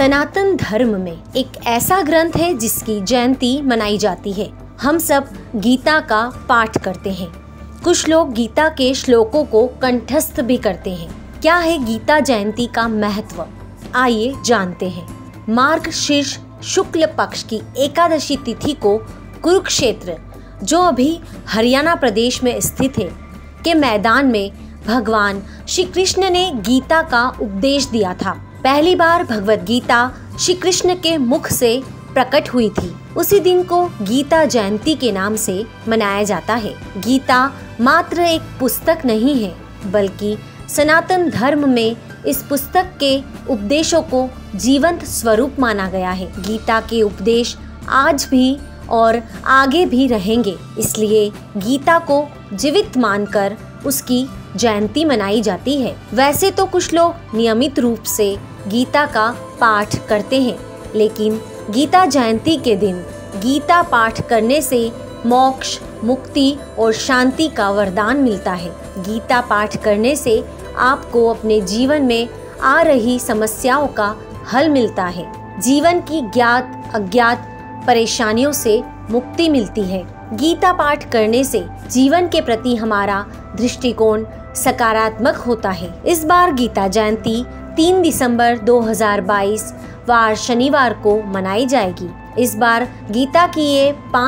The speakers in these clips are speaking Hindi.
सनातन धर्म में एक ऐसा ग्रंथ है जिसकी जयंती मनाई जाती है। हम सब गीता का पाठ करते हैं। कुछ लोग गीता के श्लोकों को कंठस्थ भी करते हैं। क्या है गीता जयंती का महत्व? आइए जानते हैं। मार्गशीर्ष शुक्ल पक्ष की एकादशी तिथि को कुरुक्षेत्र, जो अभी हरियाणा प्रदेश में स्थित है, के मैदान में भगवान श्री कृष्ण ने गीता का उपदेश दिया था। पहली बार भगवत गीता श्री कृष्ण के मुख से प्रकट हुई थी। उसी दिन को गीता जयंती के नाम से मनाया जाता है। गीता मात्र एक पुस्तक नहीं है, बल्कि सनातन धर्म में इस पुस्तक के उपदेशों को जीवंत स्वरूप माना गया है। गीता के उपदेश आज भी और आगे भी रहेंगे, इसलिए गीता को जीवित मानकर उसकी जयंती मनाई जाती है। वैसे तो कुछ लोग नियमित रूप से गीता का पाठ करते हैं, लेकिन गीता जयंती के दिन गीता पाठ करने से मोक्ष, मुक्ति और शांति का वरदान मिलता है। गीता पाठ करने से आपको अपने जीवन में आ रही समस्याओं का हल मिलता है। जीवन की ज्ञात अज्ञात परेशानियों से मुक्ति मिलती है। गीता पाठ करने से जीवन के प्रति हमारा दृष्टिकोण सकारात्मक होता है। इस बार गीता जयंती 3 दिसंबर 2022 वार शनिवार को मनाई जाएगी। इस बार गीता की ये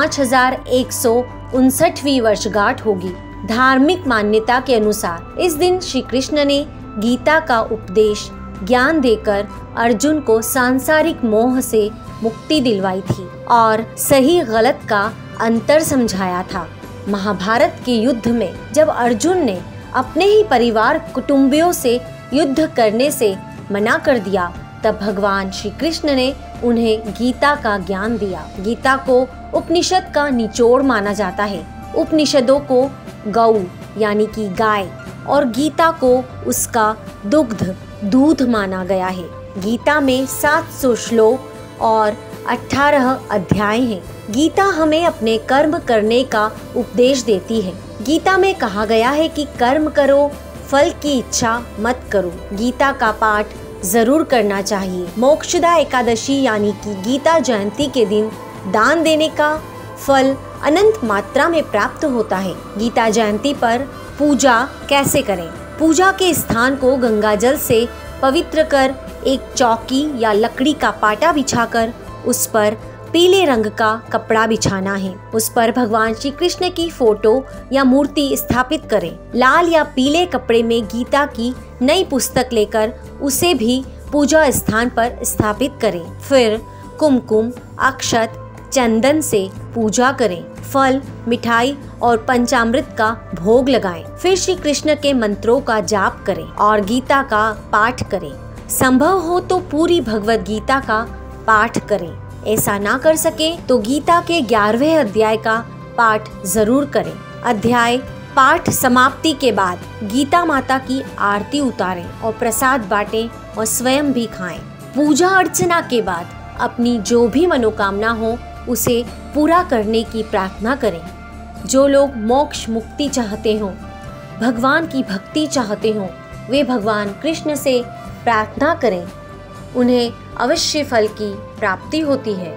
5159वीं वर्षगांठ होगी। धार्मिक मान्यता के अनुसार इस दिन श्री कृष्ण ने गीता का उपदेश ज्ञान देकर अर्जुन को सांसारिक मोह से मुक्ति दिलवाई थी और सही गलत का अंतर समझाया था। महाभारत के युद्ध में जब अर्जुन ने अपने ही परिवार कुटुंबियों से युद्ध करने से मना कर दिया, तब भगवान श्री कृष्ण ने उन्हें गीता का ज्ञान दिया। गीता को उपनिषद का निचोड़ माना जाता है। उपनिषदों को गौ यानी कि गाय और गीता को उसका दुग्ध दूध माना गया है। गीता में 700 श्लोक और 18 अध्याय हैं। गीता हमें अपने कर्म करने का उपदेश देती है। गीता में कहा गया है कि कर्म करो, फल की इच्छा मत करो। गीता का पाठ जरूर करना चाहिए। मोक्षदा एकादशी यानी कि गीता जयंती के दिन दान देने का फल अनंत मात्रा में प्राप्त होता है। गीता जयंती पर पूजा कैसे करें? पूजा के स्थान को गंगाजल से पवित्र कर एक चौकी या लकड़ी का पाटा बिछाकर उस पर पीले रंग का कपड़ा बिछाना है। उस पर भगवान श्री कृष्ण की फोटो या मूर्ति स्थापित करें। लाल या पीले कपड़े में गीता की नई पुस्तक लेकर उसे भी पूजा स्थान पर स्थापित करें। फिर कुमकुम, अक्षत, चंदन से पूजा करें। फल, मिठाई और पंचामृत का भोग लगाएं। फिर श्री कृष्ण के मंत्रों का जाप करें और गीता का पाठ करें। संभव हो तो पूरी भगवत गीता का पाठ करें। ऐसा ना कर सके तो गीता के 11वें अध्याय का पाठ जरूर करें। अध्याय पाठ समाप्ति के बाद गीता माता की आरती उतारें और प्रसाद बांटें और स्वयं भी खाएं। पूजा अर्चना के बाद अपनी जो भी मनोकामना हो उसे पूरा करने की प्रार्थना करें। जो लोग मोक्ष मुक्ति चाहते हों, भगवान की भक्ति चाहते हों, वे भगवान कृष्ण से प्रार्थना करें। उन्हें अवश्य फल की प्राप्ति होती है।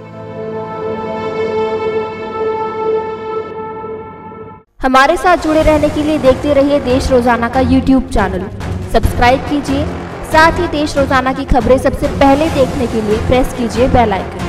हमारे साथ जुड़े रहने के लिए देखते रहिए देश रोजाना का YouTube चैनल। सब्सक्राइब कीजिए, साथ ही देश रोजाना की खबरें सबसे पहले देखने के लिए प्रेस कीजिए बेल आइकन।